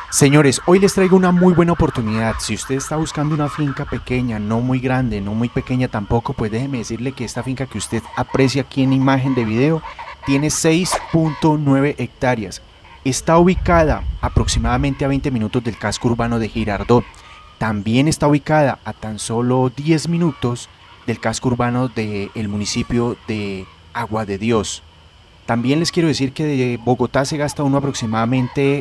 Señores, hoy les traigo una muy buena oportunidad. Si usted está buscando una finca pequeña, no muy grande, no muy pequeña tampoco, pues déjeme decirle que esta finca que usted aprecia aquí en imagen de video tiene 6.9 hectáreas. Está ubicada aproximadamente a 20 minutos del casco urbano de Girardot. También está ubicada a tan solo 10 minutos del casco urbano del municipio de Agua de Dios. También les quiero decir que de Bogotá se gasta uno aproximadamente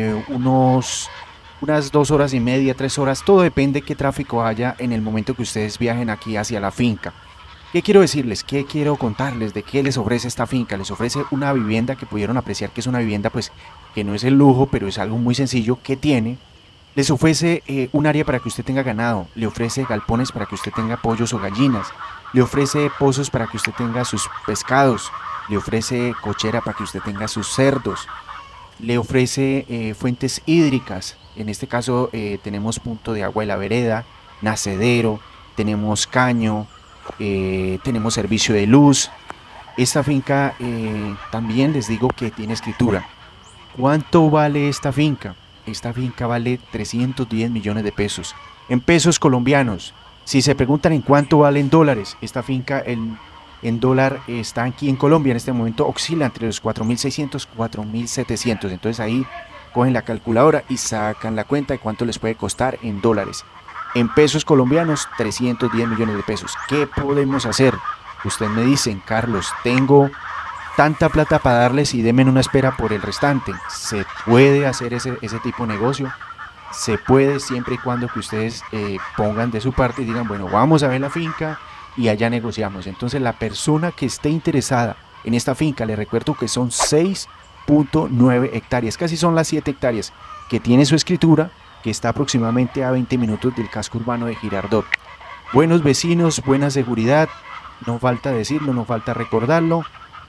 unas 2 horas y media, 3 horas, todo depende de qué tráfico haya en el momento que ustedes viajen aquí hacia la finca. ¿Qué quiero decirles? ¿Qué quiero contarles? ¿De qué les ofrece esta finca? Les ofrece una vivienda que pudieron apreciar que es una vivienda pues que no es el lujo, pero es algo muy sencillo que tiene. Les ofrece un área para que usted tenga ganado, le ofrece galpones para que usted tenga pollos o gallinas, le ofrece pozos para que usted tenga sus pescados, le ofrece cochera para que usted tenga sus cerdos, le ofrece fuentes hídricas. En este caso tenemos punto de agua de la vereda, nacedero, tenemos caño, tenemos servicio de luz. Esta finca también les digo que tiene escritura. ¿Cuánto vale esta finca? Esta finca vale 310 millones de pesos. En pesos colombianos. Si se preguntan en cuánto vale en dólares, esta finca en dólar está aquí en Colombia en este momento oscila entre los 4.600 y 4.700. Entonces ahí cogen la calculadora y sacan la cuenta de cuánto les puede costar en dólares. En pesos colombianos, 310 millones de pesos. ¿Qué podemos hacer? Usted me dice, Carlos, tengo tanta plata para darles y denme una espera por el restante. ¿Se puede hacer ese tipo de negocio? Se puede siempre y cuando que ustedes pongan de su parte y digan, bueno, vamos a ver la finca y allá negociamos. Entonces la persona que esté interesada en esta finca, le recuerdo que son 6.9 hectáreas, casi son las 7 hectáreas, que tiene su escritura, que está aproximadamente a 20 minutos del casco urbano de Girardot. Buenos vecinos, buena seguridad, no falta decirlo, no falta recordarlo.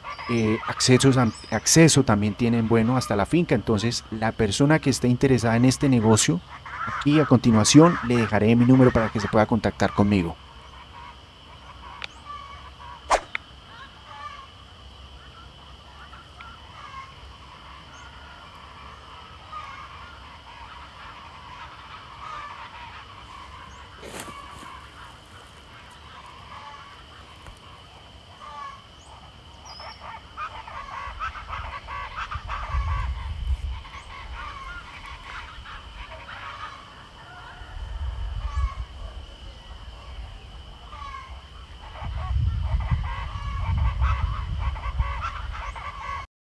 Acceso también tienen bueno hasta la finca. Entonces la persona que esté interesada en este negocio, aquí a continuación le dejaré mi número para que se pueda contactar conmigo.